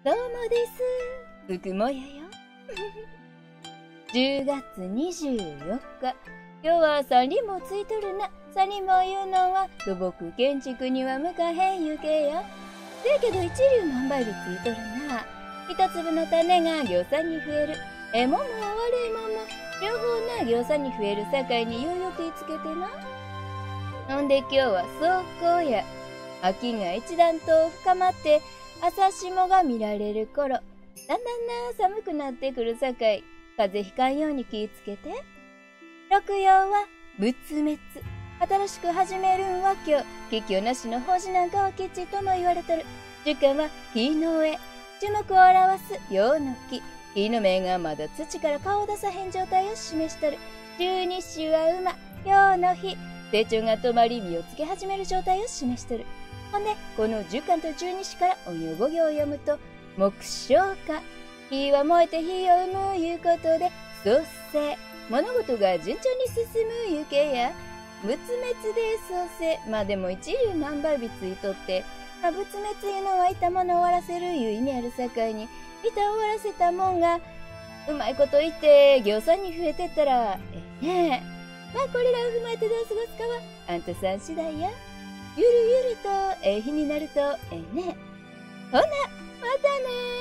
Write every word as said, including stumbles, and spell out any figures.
どうもです。ふくもやよ。じゅうがつにじゅうよっか。今日はさんりもついとるな。さんりも言うのは土木建築には向かへんゆけや。せやけど一粒万倍日ついとるな。一粒の種が行さんに増える。ええもんも悪いもんも両方な行さんに増えるさかいにようよくつけてな。ほんで今日は霜降や。秋が一段と深まって朝霜が見られる頃。だんだんな寒くなってくるさかい、風邪ひかんように気ぃつけて。六曜は仏滅。新しく始めるんは今日、吉凶なしの法事なんかは吉とも言われとる。十巻は木の上。樹木を表す陽の木。木の芽がまだ土から顔を出さへん状態を示しとる。十二支は馬。陽の日。成長が止まり実をつけ始める状態を示しとる。ほんで、この十巻と十二支からお行五行を読むと、木消化。火は燃えて火を生むいうことで、創生。物事が順調に進むいうけや。仏滅で創生。まあでも一粒万倍日ついとって、まあ、仏滅いうのはいたものを終わらせるいう意味あるさかいに、いた終わらせたもんが、うまいこと言って行さんに増えてったら、ええねえ。まあこれらを踏まえてどう過ごすかは、あんたさん次第や。ゆるゆるとええ日になるとええね。ほな、またねー。